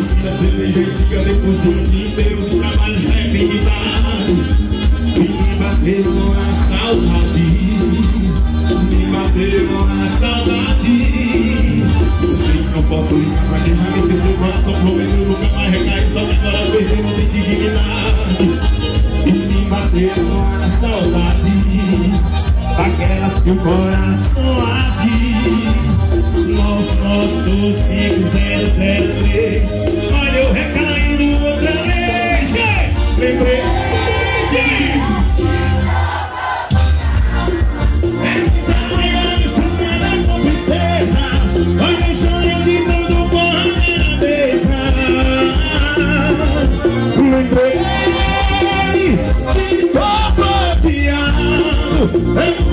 esquina, cerveja e fica depois de um dia inteiro de trabalho já é bem de tarde. E me bateu a saudade, me bateu a saudade. Eu sei que não posso ligar pra quem já me esqueceu, o coração prometeu nunca mais recair, só que agora perder não tem dignidade. E me bateu a saudade daquelas que o coração arde. 99503. Olha eu recaindo outra vez. Lembrei de saudade com tristeza. Olha eu chorando e dando porra na cabeça. Lembrei de tô bloqueado.